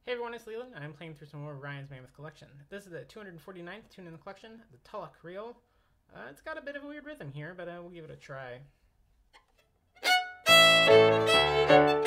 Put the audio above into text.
Hey everyone, it's Leland. I'm playing through some more of Ryan's Mammoth Collection. This is the 249th tune in the collection, the Tulloch Reel. It's got a bit of a weird rhythm here, but we'll give it a try.